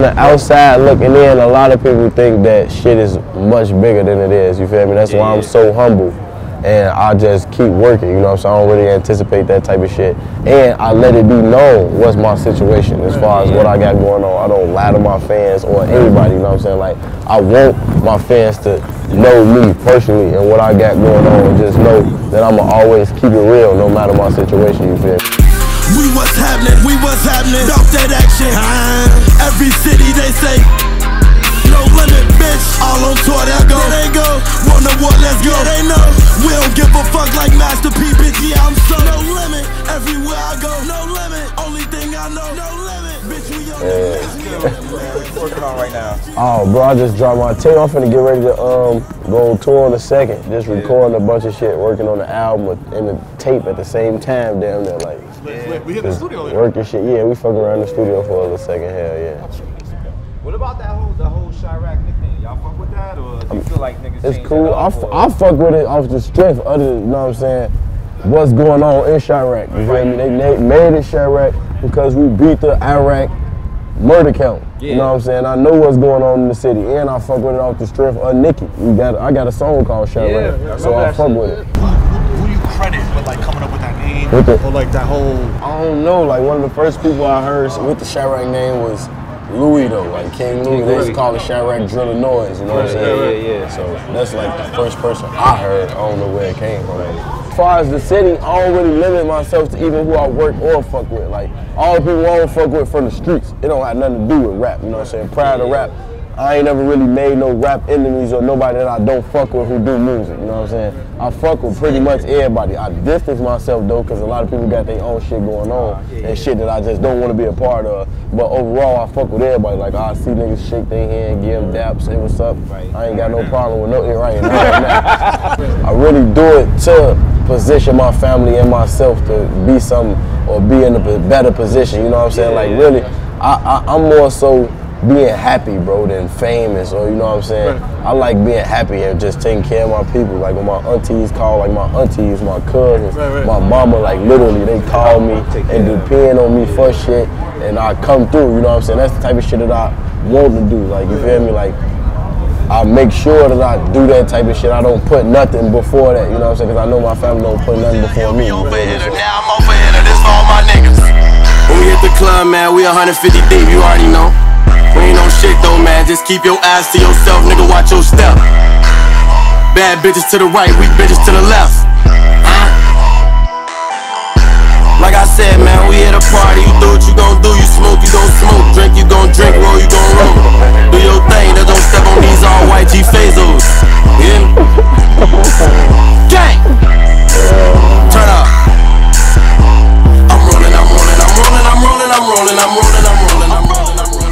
the outside looking in, a lot of people think that shit is much bigger than it is, you feel me? That's why I'm so humble. And I just keep working, you know, so I don't really anticipate that type of shit. And I let it be known what's my situation as far as what I got going on. I don't lie to my fans or anybody, you know what I'm saying? Like, I want my fans to know me personally and what I got going on, and just know that I'ma always keep it real no matter my situation, you feel me? We what's happening, off that action. Every city they say, no limit, bitch. All on tour, there go. There they go. Want the war, let's go. Yeah, they know. We don't give a fuck like Master P, bitch. Yeah, I'm so no limit. Everywhere I go, no limit. Only thing I know, no limit. Bitch, we on the What you working on right now? Oh, bro, I just dropped my tape. I'm finna get ready to go on tour in a second. Just recording a bunch of shit, working on the album and the tape at the same time, damn near, like. We hit the studio later. Working shit, yeah, we fucking around the studio for a little second, hell yeah. What about the whole Chirac nickname? Y'all fuck with that, or do you feel like niggas It's change cool. it up, I fuck with it off the strength of the, you know what I'm saying, what's going on in Chirac, you feel me? They made it Chirac because we beat the Iraq murder count, you know what I'm saying? I know what's going on in the city, and I fuck with it off the strength of Nicki. I got a song called Chirac, so I fuck with it. Who do you credit with like coming up with that name, or like that whole? I don't know, like one of the first people I heard with the Chirac name was Louis though, like King Louis. They used to call it Chirac Driller Noise, you know what I'm saying? Yeah. So that's like the first person I heard. I don't know where it came from. As far as the city, I don't really limit myself to even who I work or fuck with. Like all the people I don't fuck with from the streets, it don't have nothing to do with rap, you know what I'm saying? Prior to rap, I ain't never really made no rap enemies or nobody that I don't fuck with who do music, you know what I'm saying? I fuck with pretty much everybody. I distance myself though, because a lot of people got their own shit going on and shit that I just don't want to be a part of. But overall, I fuck with everybody. Like, I see niggas shake their hand, give them daps, say what's up. I ain't got no problem with no right now. I really do it to position my family and myself to be something or be in a better position, you know what I'm saying? Like, really, I'm more so being happy, bro, than famous, or you know what I'm saying? I like being happy and just taking care of my people. Like when my aunties call, like my aunties, my cousins, my mama, like literally they call me and depend on me for shit, and I come through, you know what I'm saying? That's the type of shit that I want to do, like, you feel me? Like, I make sure that I do that type of shit. I don't put nothing before that, you know what I'm saying? Because I know my family don't put nothing before me. Now I'm over here, this for all my niggas. When we hit the club, man, we 150 deep, you already know. We ain't no shit though, man, just keep your ass to yourself, nigga, watch your step. Bad bitches to the right, weak bitches to the left. Like I said, man, we at a party, you do what you gon' do, you smoke, you gon' smoke, drink, you gon' drink, roll, you gon' roll. Do your thing, just don't step on these all white G-Fazos. Yeah? Gang! Turn up. I'm rolling, I'm rolling, I'm rolling, I'm rolling, I'm rolling, I'm rolling, I'm rolling, I'm rolling.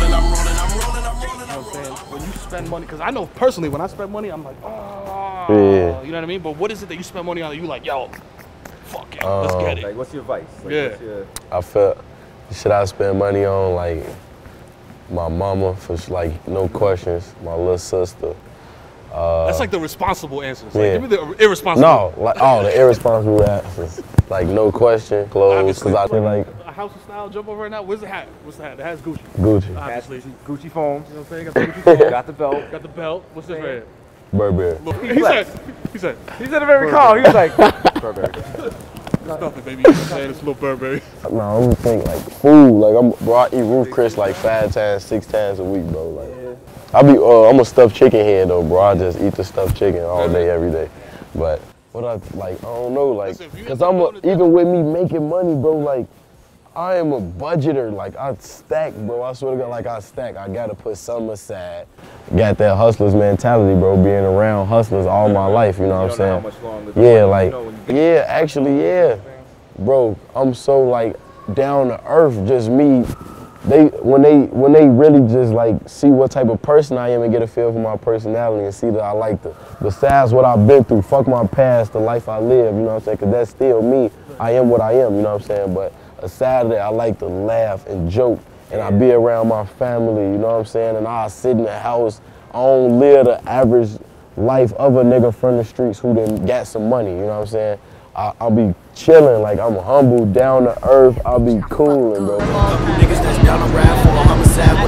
Spend money, because I know personally when I spend money I'm like, oh, you know what I mean? But what is it that you spend money on that you like, yo, fuck it, let's get it? Like, what's your vice? Like, Yeah. I felt, should I spend money on, like, my mama, for like, no questions, my little sister. That's like the responsible answers. Yeah. Like, give me the irresponsible. No, like, the irresponsible answers. Like, no question, clothes, because I feel like. A house of style jump over right now. Where's the hat? What's the hat? The hat's Gucci. Gucci. Obviously. Gucci foam. You know what I'm saying? Got the Gucci foam. Got the belt. Got the belt. What's this right here? Burberry. He said it very calm. He was like, Burberry. Stuff it, baby. You know what I'm saying? It's a little Burberry. No, I'm just thinking like food. Like, bro, I eat Roof Chris like 5 times, 6 times a week, bro. Like, I'm a stuffed chicken head though, bro. I just eat the stuffed chicken all day, every day. But what I don't know, like, cause even with me making money, bro, like, I am a budgeter. Like, I stack, bro. I swear to God, like, I stack. I gotta put something aside. Got that hustler's mentality, bro. Being around hustlers all my life, you know what I'm saying? Yeah, like, yeah, actually, yeah. Bro, I'm so, like, down to earth, just me. When they really just, like, see what type of person I am and get a feel for my personality and see that I like to, besides what I've been through, fuck my past, the life I live, you know what I'm saying? Because that's still me. I am what I am, you know what I'm saying? But aside of that, I like to laugh and joke, and I be around my family, you know what I'm saying? And I sit in the house. I don't live the average life of a nigga from the streets who done got some money, you know what I'm saying? I'll be chilling, like I'm humble, down to earth, I'll be cool, bro. Niggas that's down to rap for a homicide when it's drumming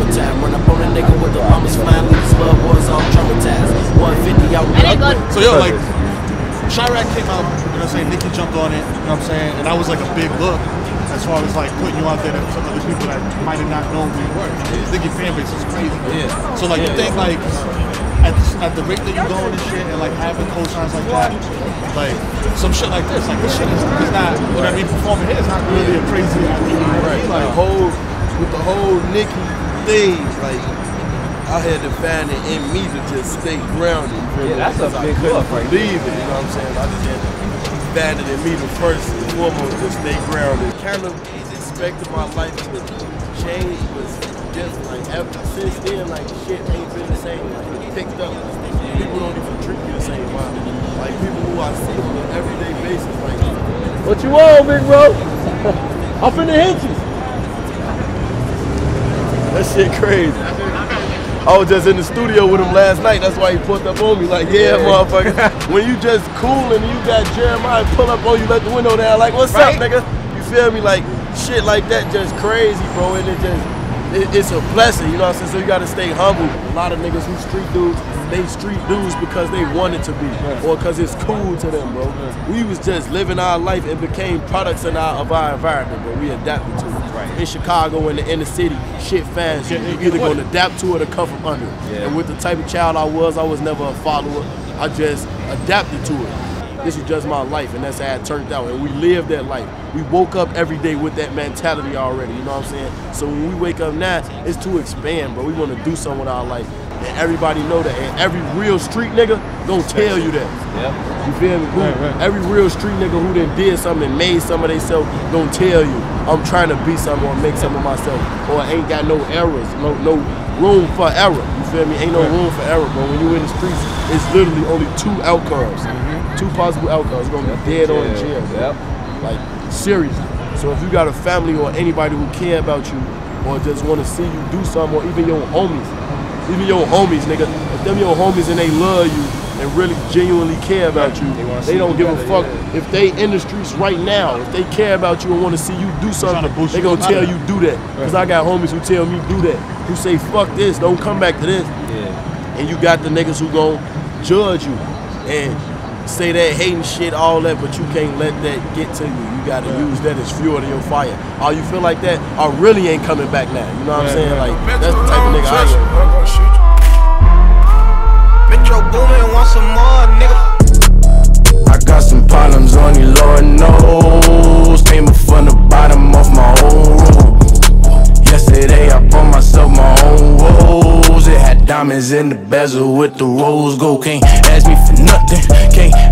summertime. Run up on a nigga with the mama smile, leave his love boys all traumatized. 150 out there. So yo, like, Chirac came out, you know what I'm saying, Nicki jumped on it, you know what I'm saying, and that was like a big look as far as like putting you out there to some other people that might have not known who you were. Nicki fan base is crazy. Yeah. So like, you think like, at the rate that you're going and shit, and like having co-signs like that, like some shit like this shit is not, you know what I mean, performing here is not really a crazy idea. Right. Like with the whole Nicki thing, like I had to find it in me to just stay grounded. Yeah, that's a big look, right? Believe it, you know what I'm saying? I just had to find it in me to first and foremost to stay grounded. Kind of expected my life to change, but just like ever since then, like shit ain't been the same. Like picked up. People don't even treat me the same way. Like people who I see on an everyday basis, like What you want, big bro? I'm finna hit you. that shit crazy. I was just in the studio with him last night. That's why he pulled up on me like, yeah, motherfucker. When you just cool and you got Jeremiah pull up on you, let the window down, like, what's up, nigga? You feel me? Like, shit like that just crazy, bro. And it's a blessing, you know what I'm saying? So you gotta stay humble. A lot of niggas who street dudes, they street dudes because they wanted to be, or because it's cool to them, bro. We was just living our life and became products of our environment, but we adapted to it. In Chicago, in the inner city, shit fast. You're either gonna adapt to it or come from under it. And with the type of child I was never a follower. I just adapted to it. This is just my life, and that's how it turned out. And we lived that life. We woke up every day with that mentality already, you know what I'm saying? So when we wake up now, it's to expand, bro. We want to do something with our life. And everybody know that. And every real street nigga gonna tell you that. Yep. You feel me? Every real street nigga who done did something and made something of themselves gonna tell you, I'm trying to be something or make something of myself. Or ain't got no errors, no room for error. You feel me? Ain't no room for error, bro. When you in the streets, it's literally only two outcomes. Two possible outcomes. It's gonna be dead or in jail. Bro. Like, seriously. So if you got a family or anybody who care about you or just want to see you do something, or even your homies, nigga, if them your homies and they love you and really genuinely care about you, they don't give a fuck if they in the streets right now. If they care about you and want to see you do something, they gonna tell you do that. Because I got homies who tell me do that, who say fuck this, don't come back to this. And you got the niggas who gon' judge you and say that hating shit, all that, but you can't let that get to you. You gotta use that as fuel to your fire. Oh, you feel like that? I really ain't coming back now. You know what I'm saying? Like, that's the type of nigga I am. Metro Boomin want some more, nigga. I got some problems, only Lord knows. Came up from the bottom of my own road. Yesterday I bought myself my own woes. It had diamonds in the bezel with the rose gold. Can't ask me for nothing, can't